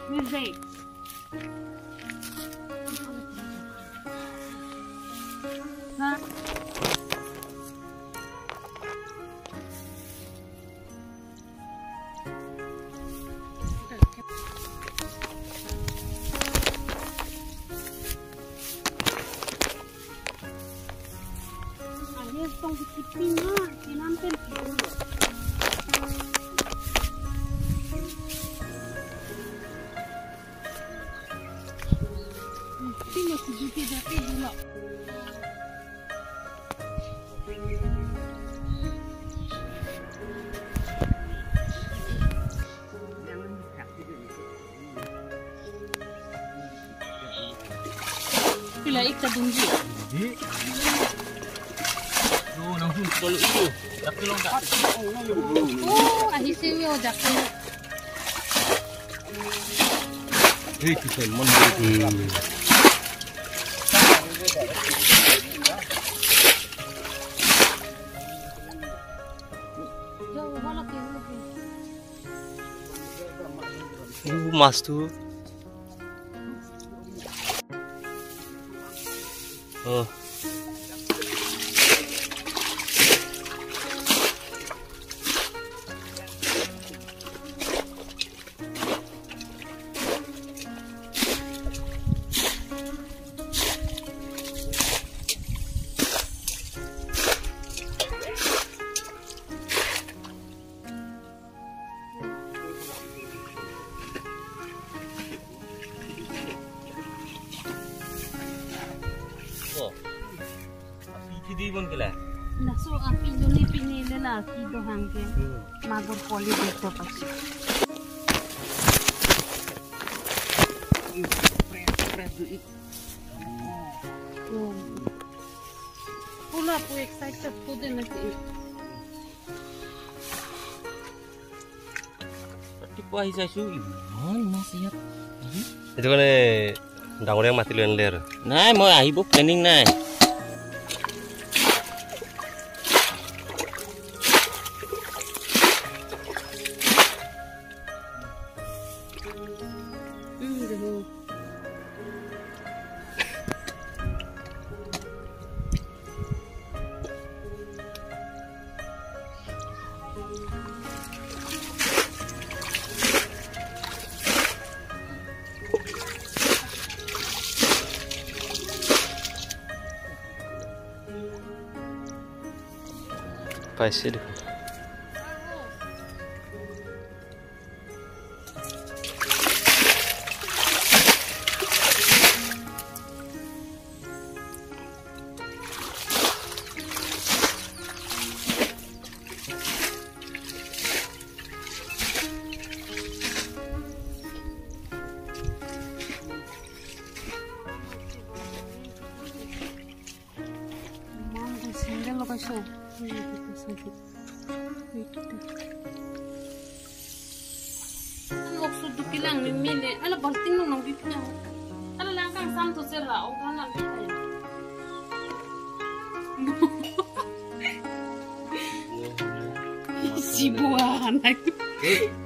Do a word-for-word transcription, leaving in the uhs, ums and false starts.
Music. Hah? Ayah tong dikipin ha, kinampel dulu. Tinggal sedikit tapi dulu. Bila ikat tinggi. Oh, langsung kalau itu, tak kelong tak. Oh, ahis ini oh jakun. Eh, kita mandiri. Uh, mas tu. Oh. Di bang kela. Nah, so api juni pinili lah kido hangke. Magur poli dito pasti. Oh. Pula po excited po din na si. Tapi po ay sa suwi. Man, masih siap. Itu kan eh, dangor yang mati luan ler. Nah, mau ahi bu planning nah. Paisi deh. Lokasi. Ang sudu kilang mimili. Ala balting nung nang bipnya. Ala lang kang santo sira o kanang bitay. Si buwan.